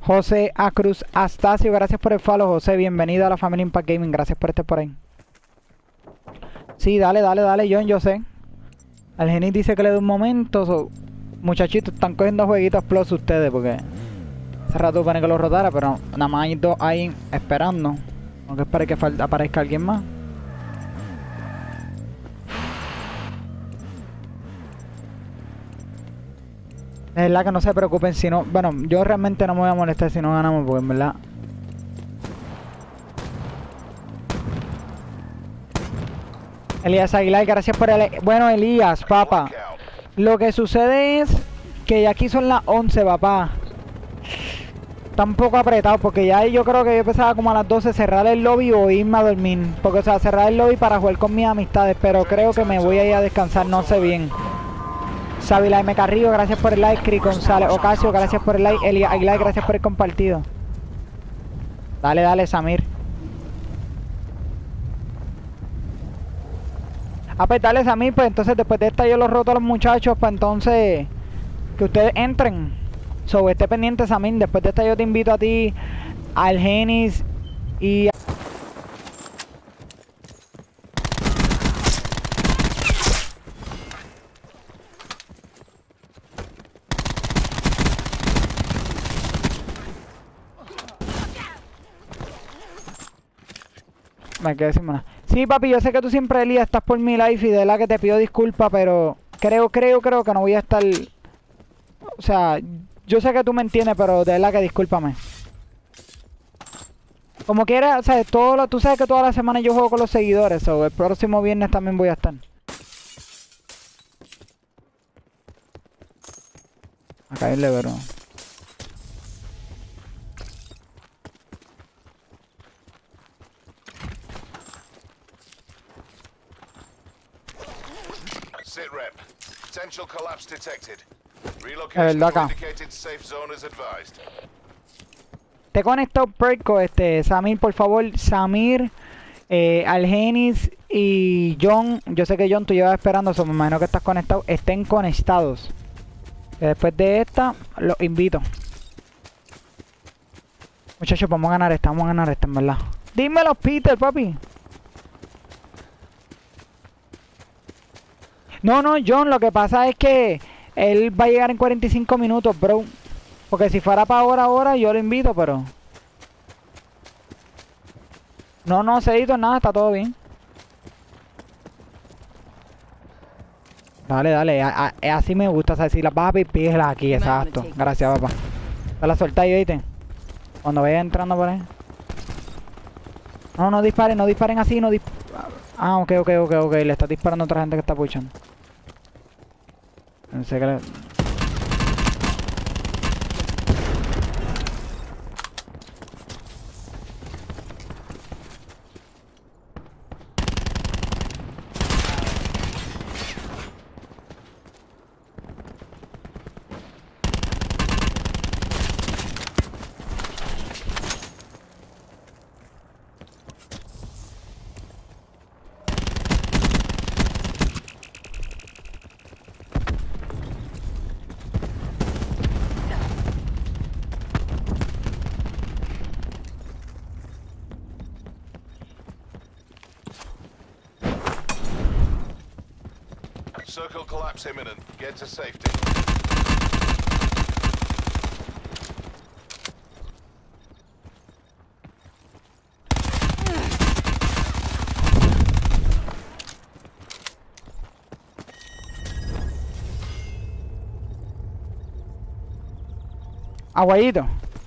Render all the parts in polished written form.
José Acruz Astacio, gracias por el follow, José. Bienvenido a la familia Impact Gaming. Gracias por estar por ahí. Sí, dale, John, yo sé. El Genis dice que le dé un momento. Muchachitos, están cogiendo jueguitos plus ustedes porque hace rato pone que lo rotara, pero nada más hay dos ahí esperando. Aunque espere que aparezca alguien más. Es verdad que no se preocupen si no... Bueno, yo realmente no me voy a molestar si no ganamos porque en verdad... Elías Aguilar, gracias por el... Bueno, Elías, papá. Lo que sucede es que ya aquí son las 11, papá. Está un poco apretado porque ya yo creo que yo empezaba como a las 12 cerrar el lobby o irme a dormir. Porque, o sea, cerrar el lobby para jugar con mis amistades. Pero creo que me voy a ir a descansar, no sé bien. Savila M. Carrillo, gracias por el like. Cris González Ocasio, gracias por el like. Elías Aguilar, gracias por el compartido. Dale, Samir. Ah, pues dale, Samir, pues entonces después de esta yo los roto a los muchachos para entonces que ustedes entren. Esté pendiente, Samir. Después de esta yo te invito a ti, al Genis y a... Me quedé sin mana. Sí, papi, yo sé que tú siempre, Elías, estás por mi life y de verdad que te pido disculpas, pero creo que no voy a estar... O sea, yo sé que tú me entiendes, pero de verdad que discúlpame. Como quieras, o sea, tú sabes que toda la semana yo juego con los seguidores, o el próximo viernes también voy a estar. A caerle, pero... Sitrep. Potential collapse detected. Es Relocation verdad to acá. indicated safe zone is advised. Te conecto Perco, Samir, por favor. Samir, Algenis y John. Yo sé que John tú llevas esperando, me imagino que estás conectado. Estén conectados. Después de esta, los invito. Muchachos, vamos a ganar esta, en verdad. Dímelo, Peter, papi. No, John, lo que pasa es que él va a llegar en 45 minutos, bro. Porque si fuera para ahora, yo lo invito, pero... No, Cedito, nada, está todo bien. Dale, así me gusta, o sea, si las vas a pipirlas aquí, exacto. Gracias, papá. Te la soltáis, ¿viste? Cuando vaya entrando por ahí. No disparen así, no disparen. Ah, ok, le está disparando a otra gente que está puchando. Pensé que le... Circle collapse imminent. Get to safety. Aguayito.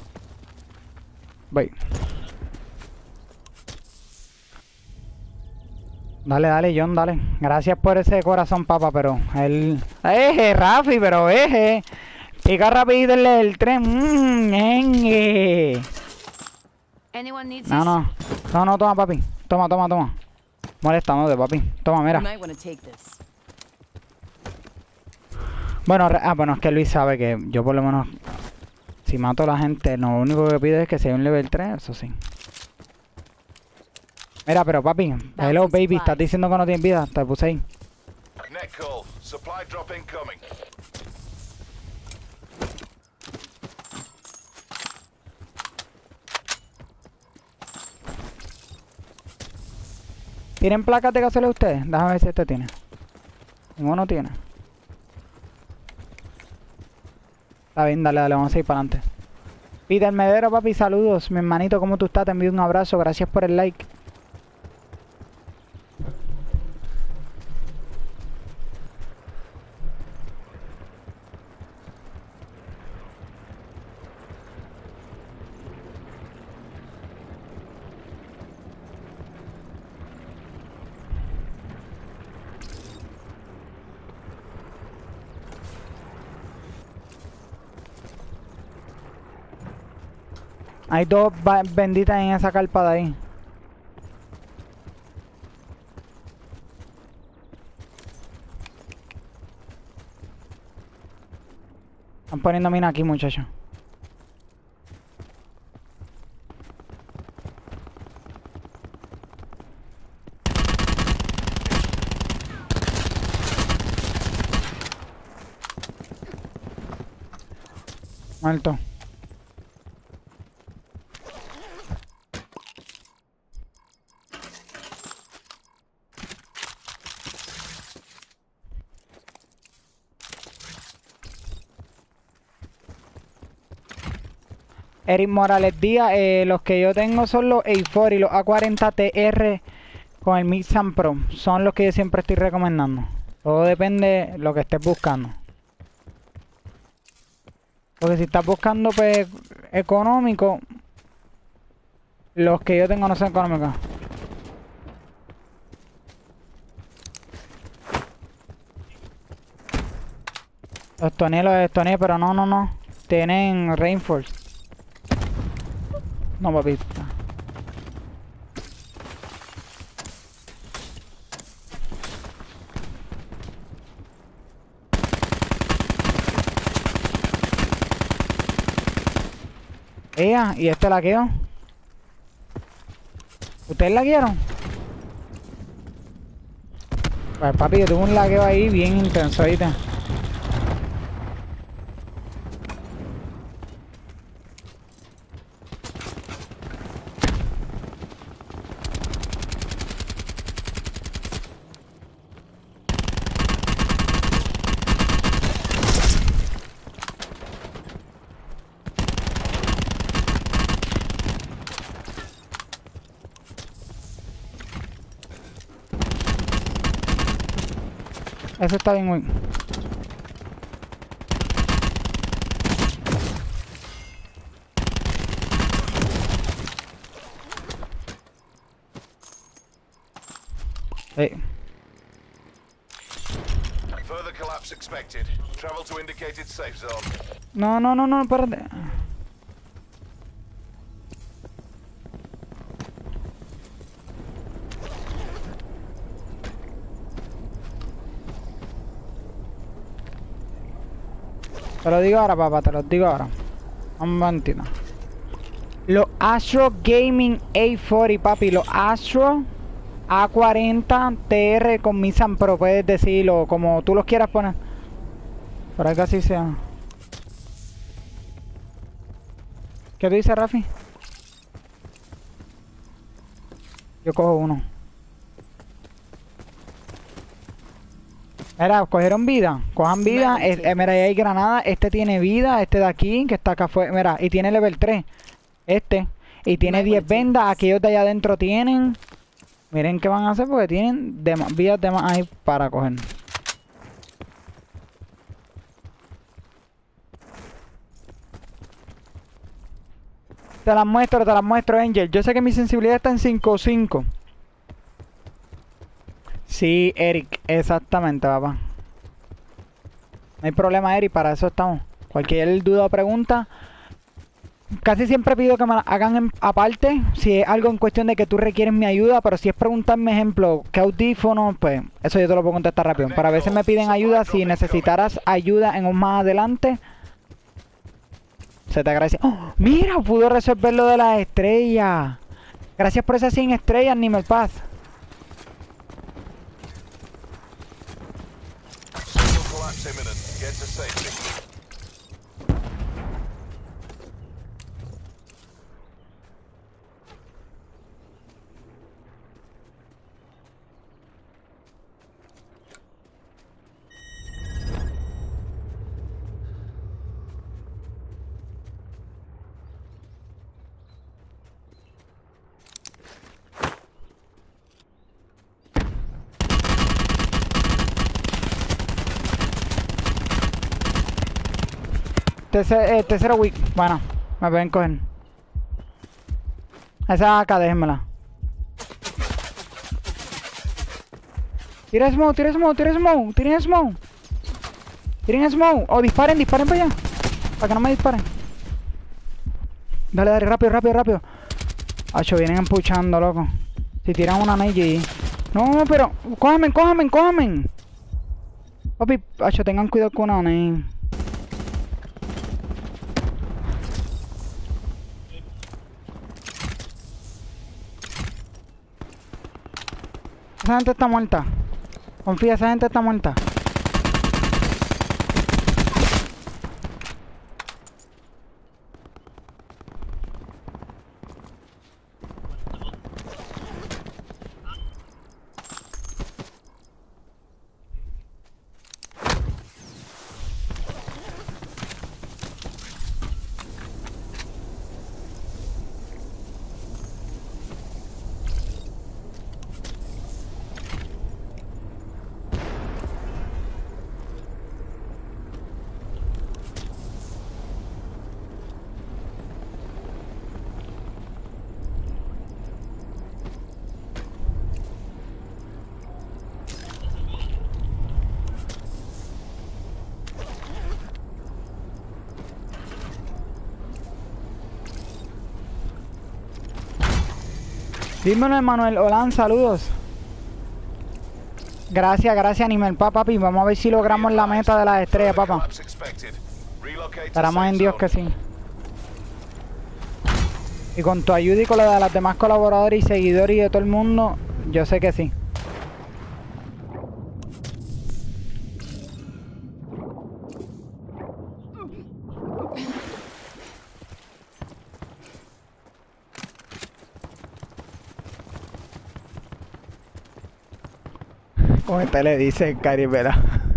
Voy. Dale, John, dale. Gracias por ese corazón, papá, pero él... Rafi, pero pica rapidito el tren. No, toma, papi. Toma. Molestándote, papi. Toma, mira. Bueno, bueno, es que Luis sabe que yo por lo menos... Si mato a la gente, lo único que pido es que sea un level 3, eso sí. Mira, pero papi, hello baby, estás diciendo que no tienes vida, te puse ahí. Net call. Supply drop incoming. ¿Tienen placas de casualidad ustedes? Déjame ver si este tiene. Ninguno tiene. Está bien, dale, dale, vamos a ir para adelante. Peter Medero, papi, saludos. Mi hermanito, ¿cómo tú estás? Te envío un abrazo. Gracias por el like. Hay dos benditas en esa carpa de ahí. Están poniendo mina aquí, muchachos. Muerto. Eric Morales Díaz, los que yo tengo son los A4 y los A40 TR con el Mix and Pro. Son los que yo siempre estoy recomendando. Todo depende de lo que estés buscando. Porque si estás buscando pues económico, los que yo tengo no son económicos. Los estoneé, pero no. Tienen Reinforce. No, papita. Ella, ¿y este laqueo? ¿Ustedes laquearon? Pues papi, yo tuve un laqueo ahí bien intenso, ¿viste? Eso está bien, güey. Further collapse expected. Travel to indicated safe zone. No, espérate. Te lo digo ahora, papá, te lo digo ahora. Un momentito. Los Astro Gaming A40, papi. Los Astro A40 TR con Misan Pro, puedes decirlo como tú los quieras poner. Para que así sea. ¿Qué tú dices, Rafi? Yo cojo uno. Mira, cogieron vida. Cojan vida. Mira, ahí hay granada. Este tiene vida. Este de aquí, que está acá afuera. Mira, y tiene level 3. Este. Y tiene 10 vendas. Aquellos de allá adentro tienen. Miren qué van a hacer porque tienen vidas de más ahí para coger. Te las muestro, Angel. Yo sé que mi sensibilidad está en 5.5. Sí, Eric, exactamente, papá. No hay problema, Eric, para eso estamos. Cualquier duda o pregunta, casi siempre pido que me la hagan aparte. Si es algo en cuestión de que tú requieres mi ayuda, pero si es preguntarme, ejemplo, qué audífono, pues eso yo te lo puedo contestar rápido. Pero a veces me piden ayuda. Si necesitaras ayuda en un más adelante, se te agradece. ¡Oh! Mira, pudo resolver lo de las estrellas. Gracias por esas 100 estrellas, Nimel Paz. Imminent. Get to safety. Tercero weak. Bueno, me pueden coger. Esa acá, déjenmela. Tira smoke, tira smoke, tira smoke, tiren smoke. Tiren smoke. O disparen, disparen para allá. Para que no me disparen. Dale, dale, rápido, rápido, rápido. Acho, vienen empuchando, loco. Si tiran una NG. No, pero. Cójame, cójame, cójame. Papi, acho, tengan cuidado con una NG. Esa gente está muerta. Confía, esa gente está muerta. Dímelo, Emanuel. Hola, saludos. Gracias, gracias, Animal papi. Vamos a ver si logramos la meta de las estrellas, papá. Esperamos en Dios que sí. Y con tu ayuda y con la de los demás colaboradores y seguidores y de todo el mundo, yo sé que sí. Como este le dice Caribela.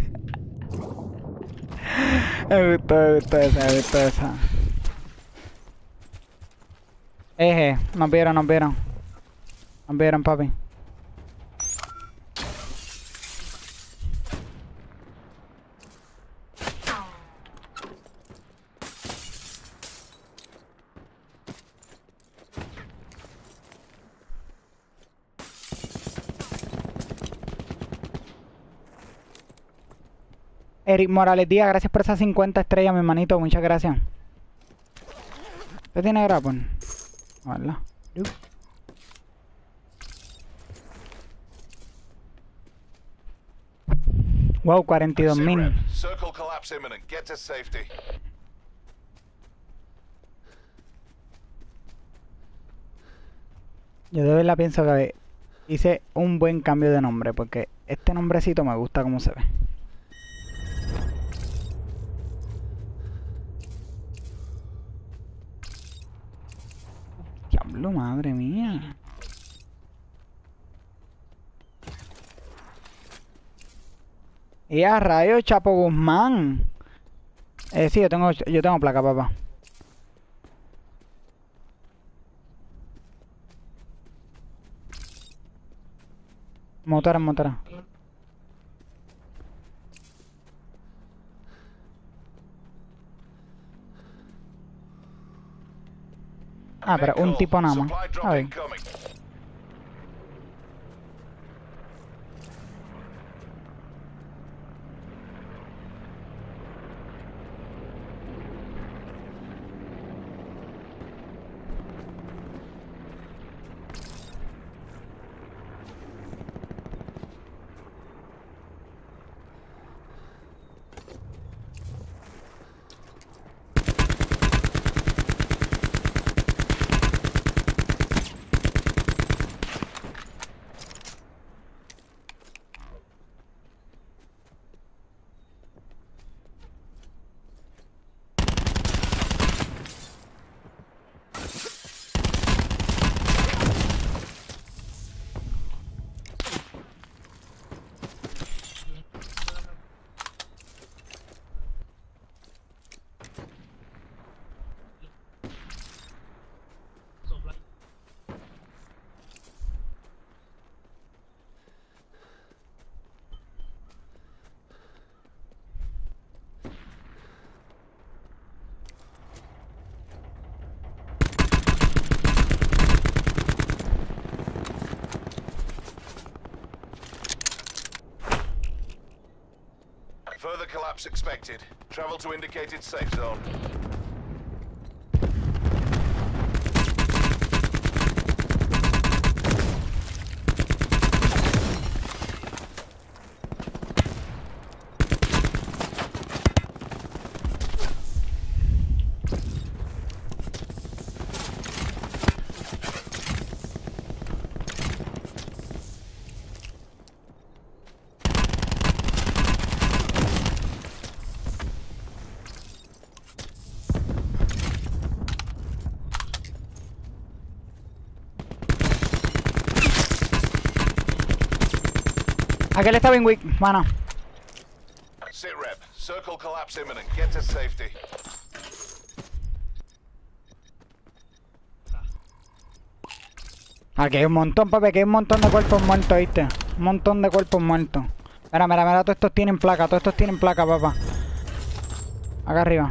Me gustó esa, me gustó esa. Nos vieron, nos vieron. Nos vieron, papi. Eric Morales Díaz, gracias por esas 50 estrellas, mi hermanito. Muchas gracias. ¿Usted tiene grapple? Hola. Wow, 42.000. Circle collapse imminent. Get to safety. Yo de verdad pienso que hice un buen cambio de nombre, porque este nombrecito me gusta como se ve. Diablo, madre mía. Y a rayos, Chapo Guzmán. Sí, yo tengo placa, papá. Motora, motora. Ah, pero un tipo nada más. A ver. Further collapse expected. Travel to indicated safe zone. Aquel está bien weak, mano. Sit rep. Circle collapse imminent. Get to safety. Aquí hay un montón, papi, aquí hay un montón de cuerpos muertos, ¿viste? Un montón de cuerpos muertos. Mira, mira, mira, todos estos tienen placa, papá. Acá arriba.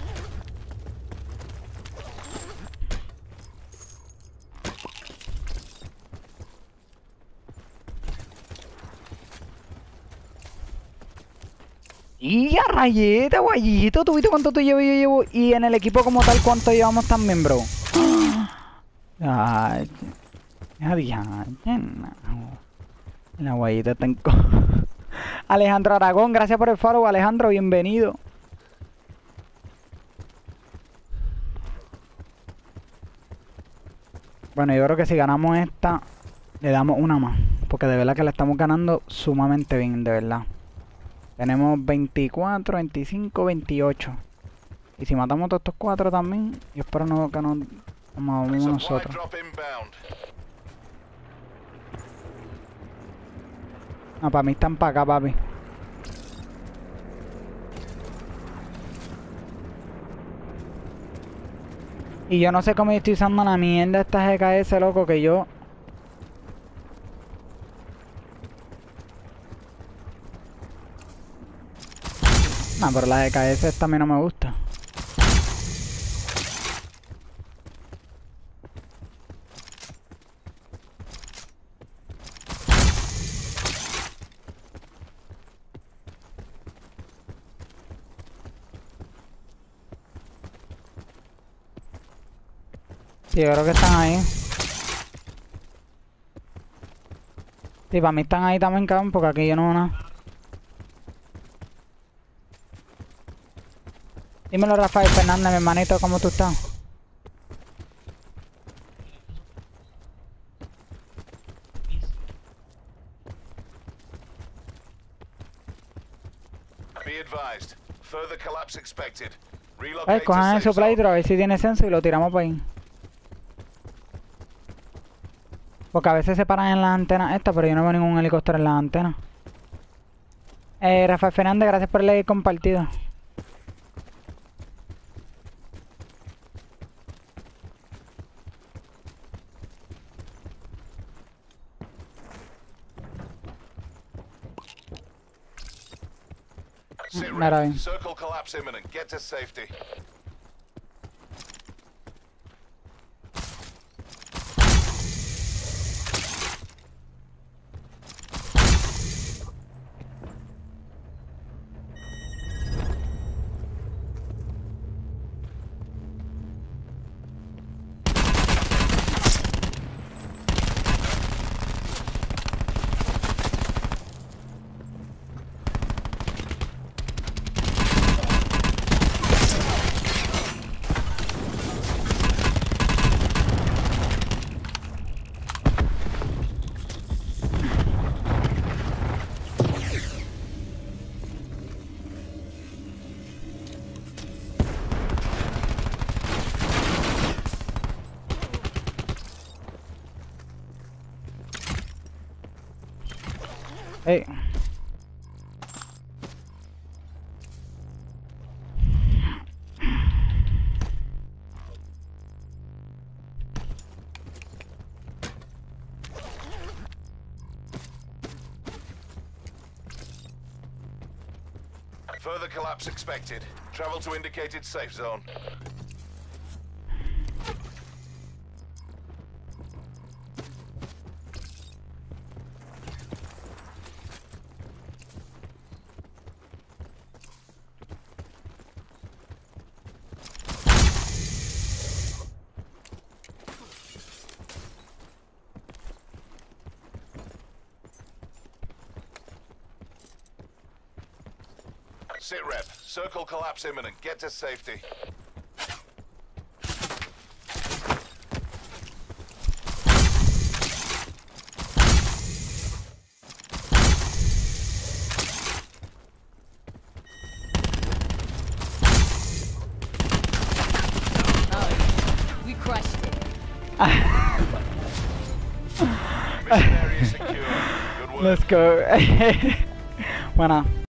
Y a rayeta, guayito, ¿tú viste cuánto tú llevo? Yo llevo. Y en el equipo como tal, ¿cuánto llevamos también, bro? Ay, la guayita está en Alejandro Aragón, gracias por el follow, Alejandro, bienvenido. Bueno, yo creo que si ganamos esta, le damos una más. Porque de verdad que la estamos ganando sumamente bien, de verdad. Tenemos 24, 25, 28. Y si matamos a todos estos 4 también, yo espero no, que nos movamos nosotros. No, para mí están para acá, papi. Y yo no sé cómo estoy usando la mierda esta GKS, loco, que yo... No, pero la GKS esta a mí no me gusta. Sí, yo creo que están ahí. Sí, para mí están ahí también, cabrón, porque aquí yo no veo nada. Dímelo, Rafael Fernández, mi hermanito, ¿cómo tú estás? Be advised. Further collapse expected. Ay, cojan el supply drop, a ver si tiene senso y lo tiramos por ahí. Porque a veces se paran en las antenas estas, pero yo no veo ningún helicóptero en las antenas. Rafael Fernández, gracias por el like compartido. Mira bien. Circle collapse imminent. Get to safety. Hey. Further collapse expected. Travel to indicated safe zone. Sit rep. Circle collapse imminent. Get to safety. We crushed it. Mission area secure. Good work. Let's go. Bueno.